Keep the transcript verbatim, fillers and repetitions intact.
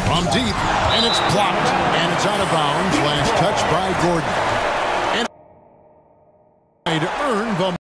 From deep, and it's blocked, and it's out of bounds. Last touch by Gordon. And to earn the